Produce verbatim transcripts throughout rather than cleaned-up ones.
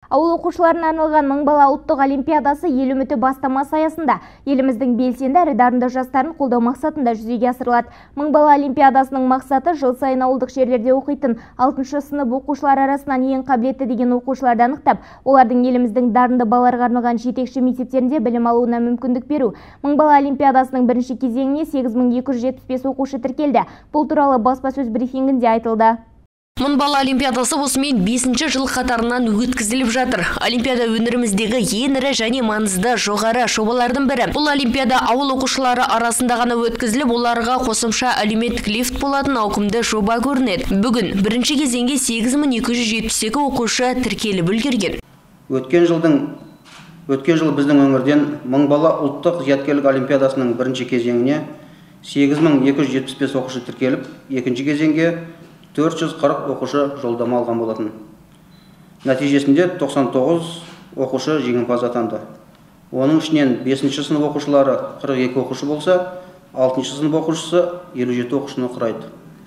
Ауыл оқушыларына арналған мың бала ұлттық олимпиадасы ел үміті бастамасы аясында еліміздің белсенді әрі дарынды жастарын қолдау мақсатында жүзеге асырылады. Мың бала олимпиадасының мақсаты жыл сайын ауылдық жерлерде оқитын алтыншы сынып оқушылары арасынан ең қабілетті деген оқушыларды анықтап, олардың еліміздің дарынды балаларға арналған жетекші мектептерінде білім алуына мүмкіндік беру. Мың бала олимпиадасының бірінші кезеңіне сегіз мың екі жүз жетпіс бес оқушы тіркелді. Бұл туралы баспасөз брифингінде айтылды. Мың бала олимпиадасы осымен бесінші жыл қатарынан өткізіліп жатыр. Олимпиада өңіріміздегі ең ірі және маңызды жоғары жобалардың бірі. Бұл олимпиада ауыл оқушылары арасында ғана өткізіліп, оларға қосымша әлеуметтік лифт болатын ауқымды жоба көрінеді. Бүгін бірінші кезеңге сегіз мың екі жүз жетпіс екі оқушы тіркеліп үлгерген. Өткен жылдың өткен жыл біздің өңірден мың бала ұлттық зияткерлік олимпиадасының бірінші кезеңіне сегіз мың екі жүз жетпіс бес оқушы тіркеліп, екінші кезеңге төрт жүз қырық оқушы жолдама алған болатын. Нәтижесінде тоқсан тоғыз оқушы жеңімпаз атанды. Оның ішінен бесінші сынып оқушылары қырық екі оқушы болса, алтыншы сынып оқушысы елу жеті оқушыны құрайды.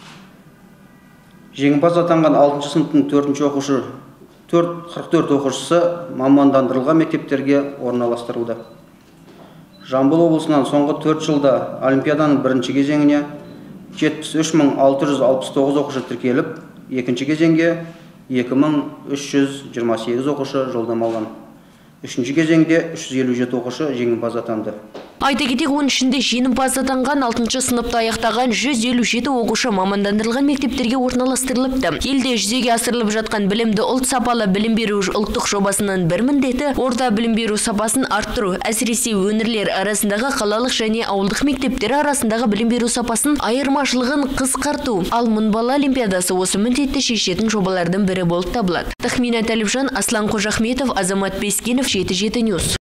Жеңімпаз атанған алтыншы сыныптың төртінші оқушы қырық төрт оқушысы мамандандырылған мектептерге орналастырылды. Жамбыл облысынан соңғы төрт жылда олимпиаданың бірінші кезеңіне жетпіс үш мың алты жүз алпыс тоғыз оқушы тіркеліп, екінші кезеңге екі мың үш жүз жиырма сегіз оқушы жолдама алған. Үшінші кезеңде үш жүз елу жеті оқушы жеңімпаз атанды. Айта кетейік, оның ішінде жеңімпаз атанған алтыншы сыныпта аяқтаған жүз елу жеті оқушы мамандандырылған мектептерге орналастырылыпты. Елде жүзеге асырылып жатқан білімді ұлт сапалы білім беру ұлттық жобасының бір міндеті орта білім беру сапасын арттыру, әсіресе өңірлер арасындағы қалалық және ауылдық мектептер арасындағы білім беру сапасын айырмашылығын қысқарту. Ал мың бала олимпиадасы осы міндетті шешетін жобалардың бірі болып табылады. Тахмина Тәліпжан, Аслан Қожахметов, Азамат Бескенов, жеті жеті ньюс.